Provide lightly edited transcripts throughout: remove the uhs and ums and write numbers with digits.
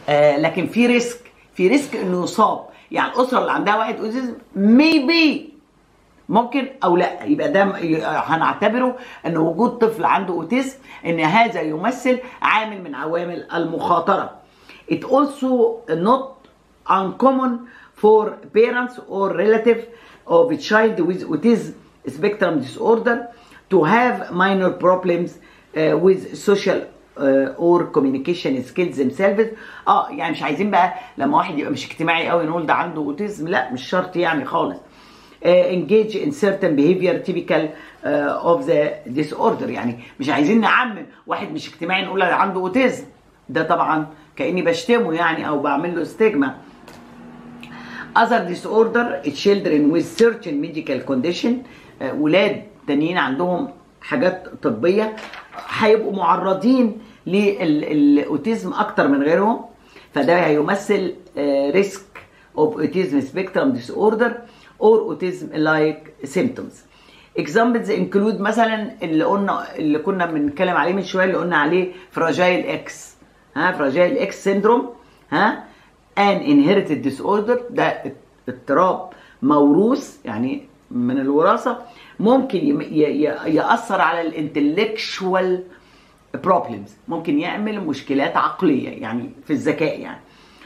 لكن في ريسك انه يصاب. يعني الاسره اللي عندها واحد اوتيزم ميبي ممكن او لا، يبقى ده هنعتبره ان وجود طفل عنده اوتيزم ان هذا يمثل عامل من عوامل المخاطره. It also not uncommon for parents or relative of a child with autism spectrum disorder to have minor problems with social or communication skills themselves. يعني مش عايزين بقى لما واحد يبقى مش اجتماعي قوي نقول ده عنده اوتيزم، لا مش شرط يعني خالص. engage in certain behavior typical of the disorder. يعني مش عايزين نعمم واحد مش اجتماعي نقول ده عنده اوتيزم، ده طبعا كأني بشتمه يعني او بعمل له استجمة. other disorder children with certain medical condition، ولاد تانيين عندهم حاجات طبية هيبقوا معرضين للاوتيزم اكتر من غيرهم، فده هيمثل risk of autism spectrum disorder or autism like symptoms. examples include مثلا اللي كنا بنتكلم عليه من شويه، اللي قلنا عليه فراجايل اكس، فراجايل اكس سيندروم، an inherited disorder، ده اضطراب موروث يعني من الوراثه، ممكن يأثر على الانتلكشوال بروبلمز، ممكن يعمل مشكلات عقليه يعني في الذكاء يعني.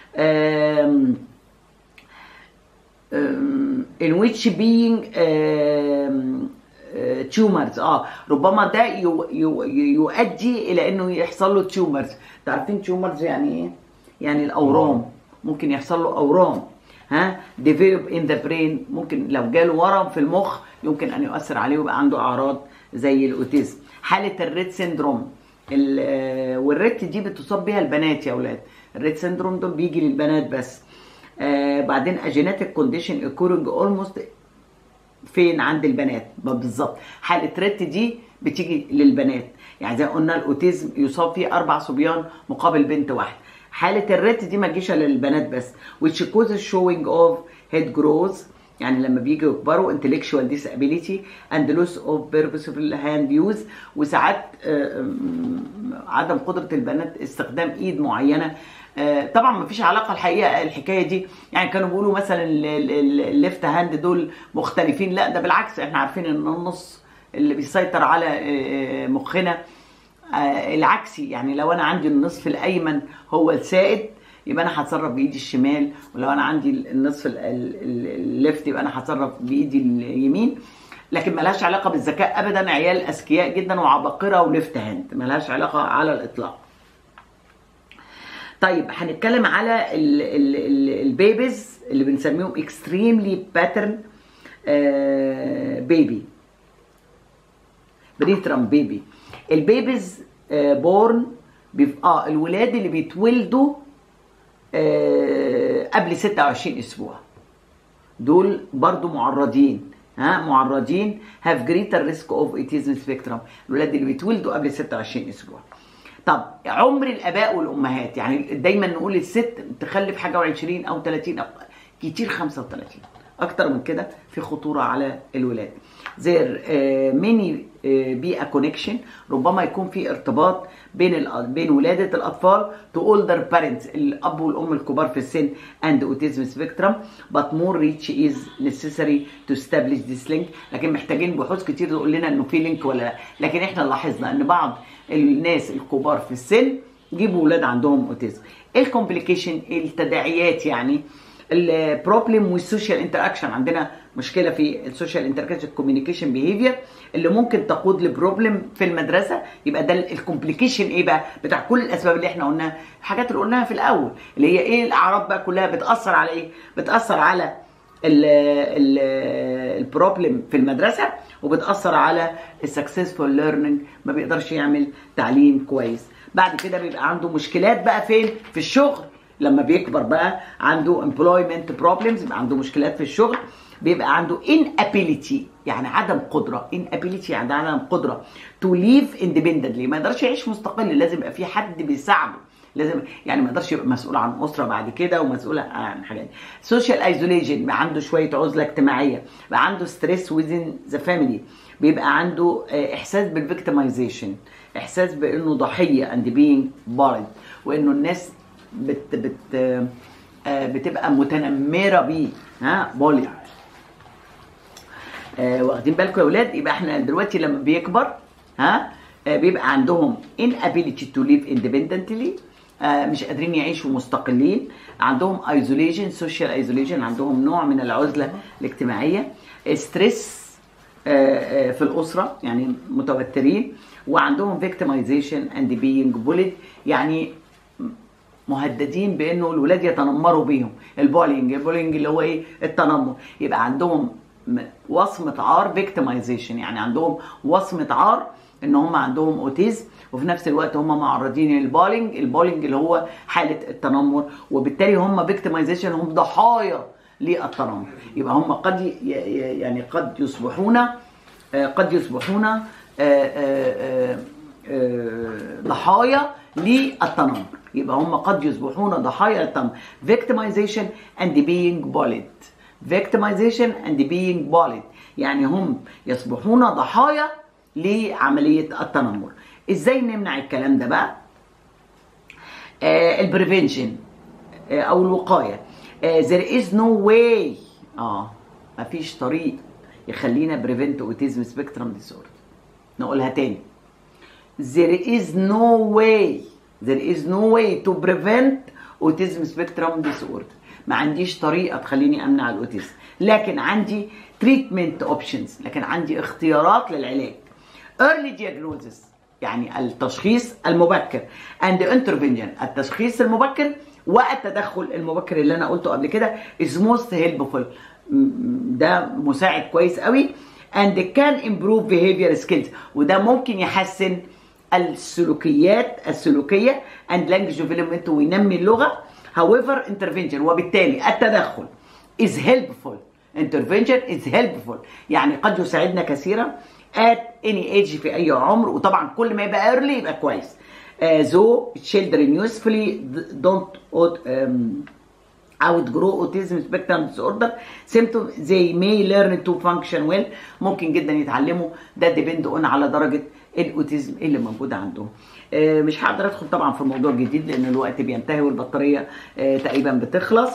in which being tumors، ربما ده يؤدي الى انه يحصل له تيومرز. تعرفين تيومرز يعني ايه؟ يعني الاورام، ممكن يحصل له اورام. develop in the brain، ممكن لو جاله ورم في المخ يمكن ان يؤثر عليه ويبقى عنده اعراض زي الاوتيزم. حاله الريت سيندروم، والريت دي بتصاب بيها البنات يا اولاد، الريت سيندروم دول بيجي للبنات بس. بعدين اجيناتيك كونديشن occurring almost فين؟ عند البنات بالظبط. حاله ريت دي بتيجي للبنات، يعني زي قلنا الاوتيزم يصاب فيه 4 صبيان مقابل بنت واحده. حاله الريت دي ما تجيش للبنات بس، which causes showing of head growth، يعني لما بيجوا يكبروا intellectual disability and loss of purposeful hand use، وساعات عدم قدره البنات استخدام ايد معينه. طبعا ما فيش علاقه الحقيقه الحكايه دي، يعني كانوا بيقولوا مثلا الليفت هاند دول مختلفين، لا ده بالعكس، احنا عارفين ان النص اللي بيسيطر على مخنا العكسي، يعني لو انا عندي النصف الايمن هو السائد يبقى انا هتصرف بايدي الشمال، ولو انا عندي النصف الليفت يبقى انا هتصرف بايدي اليمين. لكن ملهاش علاقه بالذكاء ابدا، عيال اذكياء جدا وعباقره وليفت هاند، ملهاش علاقه على الاطلاق. طيب هنتكلم على البيبيز اللي بنسميهم اكستريملي باترن بيبي، بريترم بيبي. البيبيز بورن بيبقى الولاد اللي بيتولدوا قبل 26 اسبوع، دول برضو معرضين، معرضين have greater risk of autism spectrum، الولاد اللي بيتولدوا قبل 26 اسبوع. طب عمر الاباء والامهات، يعني دايما نقول الست تخلف حاجه و20 او 30 أو كتير 35، اكتر من كده في خطوره على الولاد. there many be a connection، ربما يكون في ارتباط بين ولاده الاطفال to older parents، الاب والام الكبار في السن and autism spectrum but more reach is necessary to establish this link. لكن محتاجين بحوث كتير تقول لنا انه في لينك ولا لا، لكن احنا لاحظنا ان بعض الناس الكبار في السن جيبوا ولاد عندهم اوتيزم. الكومبليكيشن، التداعيات، يعني البروبلم والسوشيال انتراكشن، عندنا مشكله في السوشيال انتراكشن كوميونيكيشن بيهيفير اللي ممكن تقود لبروبلم في المدرسه. يبقى ده الكومبليكيشن ايه بقى بتاع كل الاسباب اللي احنا قلناها، الحاجات اللي قلناها في الاول اللي هي ايه الاعراض بقى كلها بتاثر على ايه؟ بتاثر على البروبلم في المدرسه، وبتاثر على السكسسفول ليرنينج، ما بيقدرش يعمل تعليم كويس. بعد كده بيبقى عنده مشكلات بقى فين؟ في الشغل، لما بيكبر بقى عنده employment problems، يبقى عنده مشكلات في الشغل، بيبقى عنده inability يعني عدم قدره، inability يعني عدم قدره to live independently، ما يقدرش يعيش مستقل، لازم يبقى في حد بيساعده، لازم يعني ما يقدرش يبقى مسؤول عن اسره بعد كده ومسؤول عن حاجات. social isolation بقى عنده شويه عزله اجتماعيه، بقى عنده stress within the family، بيبقى عنده احساس بالفيكتمايزيشن، احساس بانه ضحيه and being bullied، وانه الناس بتبقى متنمره بيه، بولي. واخدين بالكم يا اولاد؟ يبقى احنا دلوقتي لما بيكبر بيبقى عندهم inability to live independently، مش قادرين يعيشوا مستقلين، عندهم isolation social isolation، عندهم نوع من العزله الاجتماعيه، ستريس في الاسره يعني متوترين، وعندهم victimization and being bullied، يعني مهددين بانه الولاد يتنمروا بيهم. البولينج اللي هو ايه؟ التنمر. يبقى عندهم وصمه عار victimization، يعني عندهم وصمه عار ان هم عندهم اوتيزم، وفي نفس الوقت هم معرضين للبولينج. البولينج اللي هو حاله التنمر، وبالتالي هم victimization، هم ضحايا للتنمر. يبقى هم قد يصبحون ضحايا للتنمر. يبقى هم قد يصبحون ضحايا للتنمر. victimization and being bullied. victimization and being bullied، يعني هم يصبحون ضحايا لعملية التنمر. ازاي نمنع الكلام ده بقى؟ البريفنشن او الوقاية. there is no way، مفيش طريق يخلينا prevent autism spectrum disorder. نقولها تاني. there is no way to prevent autism spectrum disorder. ما عنديش طريقة تخليني امنع الاوتيزم، لكن عندي treatment options، لكن عندي اختيارات للعلاج. early diagnosis يعني التشخيص المبكر، and intervention التشخيص المبكر والتدخل المبكر اللي انا قلته قبل كده is most helpful، ده مساعد كويس قوي. and can improve behavior skills، وده ممكن يحسن السلوكية and language development، وينمي اللغة. however intervention، وبالتالي التدخل is helpful. intervention is helpful يعني قد يساعدنا كثيرا at any age في أي عمر، وطبعا كل ما يبقى early يبقى كويس. though children usefully don't outgrow autism spectrum disorder symptoms they may learn to function well، ممكن جدا يتعلموا. ده depend on على درجة الاوتيزم اللي موجودة عندهم. مش هقدر ادخل طبعا في الموضوع الجديد لان الوقت بينتهي والبطارية تقريبا بتخلص.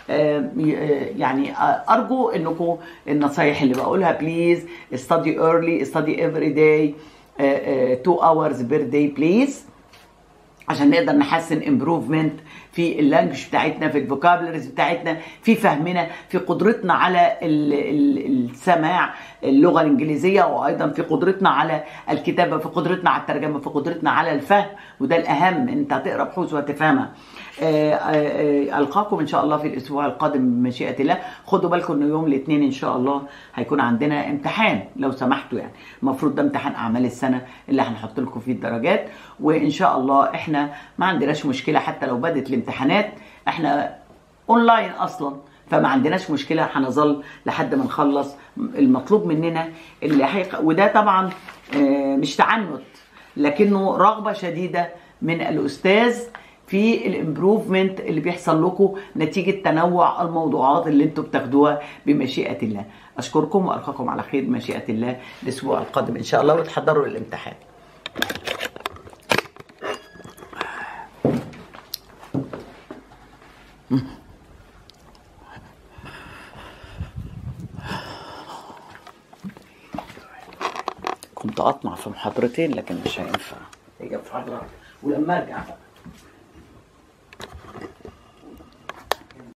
يعني ارجو انكم النصايح اللي بقولها بليز study early، study every day 2 hours per day please، عشان نقدر نحسن امبروفمنت في اللانجوج بتاعتنا، في الفوكابلريز بتاعتنا، في فهمنا، في قدرتنا على السماع اللغه الانجليزيه، وايضا في قدرتنا على الكتابه، في قدرتنا على الترجمه، في قدرتنا على الفهم، وده الاهم، انت هتقرا بحوث وهتفهمها. القاكم ان شاء الله في الاسبوع القادم بمشيئه الله. خدوا بالكم انه يوم الاثنين ان شاء الله هيكون عندنا امتحان لو سمحتوا، يعني المفروض ده امتحان اعمال السنه اللي هنحط لكم فيه الدرجات، وان شاء الله احنا ما عندناش مشكله حتى لو بدت الامتحانات، احنا اونلاين اصلا، فما عندناش مشكله، هنظل لحد ما نخلص المطلوب مننا وده طبعا مش تعنت، لكنه رغبه شديده من الاستاذ في الامبروفمنت اللي بيحصل لكم نتيجه تنوع الموضوعات اللي انتم بتاخدوها بمشيئه الله. اشكركم والقاكم على خير بمشيئه الله الاسبوع القادم ان شاء الله، وتحضروا للامتحان. كنت اطمع في محاضرتين لكن مش هينفع، هي محاضره ولما ارجع بقى